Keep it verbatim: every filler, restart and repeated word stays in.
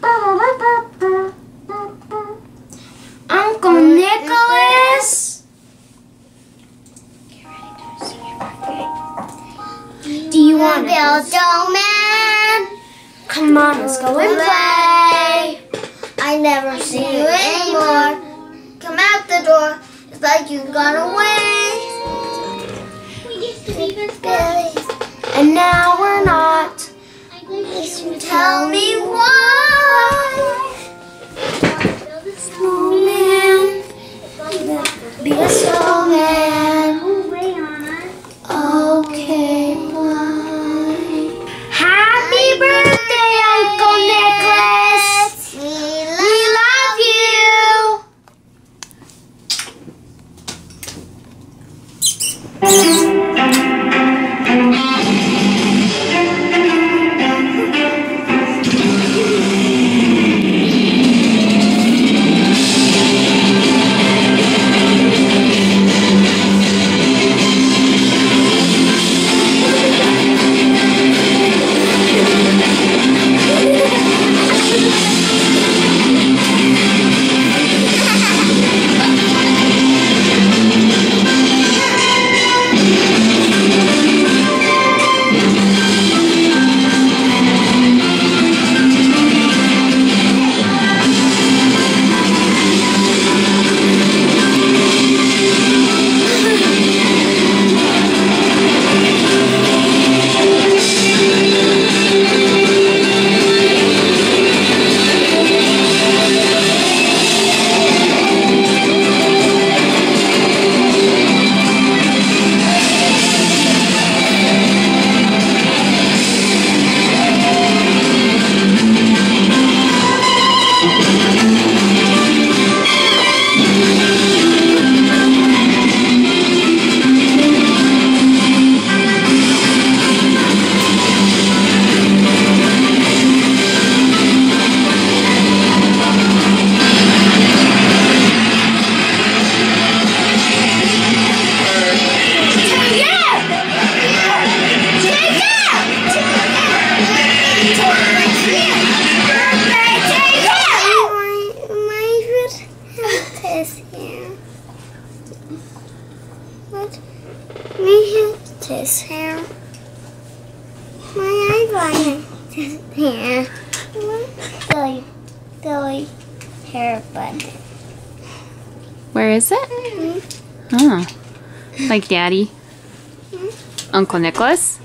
Uncle Nicholas? Do you want to build snowman? Come on, let's go and play. I never see you anymore. Come out the door. It's like you got away. And now we're not. Tell me why. Snowman. Be a snowman. Okay, bye. Happy birthday, Uncle Nicholas. We love you. His hair. My eyebrow his hair. Billy, Billy hair button. Where is it? Mm-hmm. Oh, like Daddy? Mm-hmm. Uncle Nicholas?